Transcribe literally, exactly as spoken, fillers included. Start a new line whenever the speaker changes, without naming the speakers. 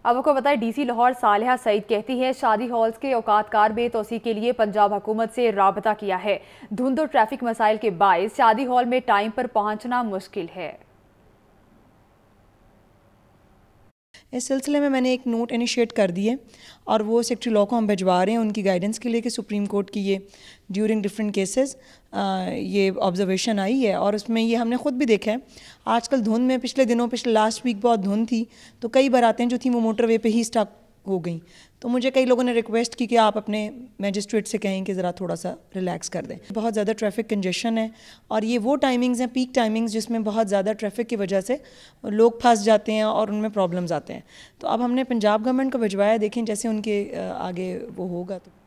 अब आपको बताएं, डीसी लाहौर सालिहा सईद कहती है शादी हॉल्स के औकातकार में तोसी के लिए पंजाब हुकूमत से राबता किया है। धुंध और ट्रैफिक मसाइल के बायस शादी हॉल में टाइम पर पहुंचना मुश्किल है।
इस सिलसिले में मैंने एक नोट इनिशिएट कर दिए और वो सेक्रेटरी लॉ को हम भिजवा रहे हैं उनकी गाइडेंस के लिए कि सुप्रीम कोर्ट की ये ड्यूरिंग डिफरेंट केसेस ये ऑब्जर्वेशन आई है और उसमें ये हमने ख़ुद भी देखा है। आजकल धुंध में पिछले दिनों पिछले लास्ट वीक बहुत धुंध थी तो कई बारातें जो थी वो मोटरवे पे ही स्टक हो गई। तो मुझे कई लोगों ने रिक्वेस्ट की कि आप अपने मैजिस्ट्रेट से कहें कि ज़रा थोड़ा सा रिलैक्स कर दें। बहुत ज़्यादा ट्रैफिक कंजेशन है और ये वो टाइमिंग्स हैं, पीक टाइमिंग्स, जिसमें बहुत ज़्यादा ट्रैफिक की वजह से लोग फंस जाते हैं और उनमें प्रॉब्लम्स आते हैं। तो अब हमने पंजाब गवर्नमेंट को भिजवाया, देखें जैसे उनके आगे वो होगा तो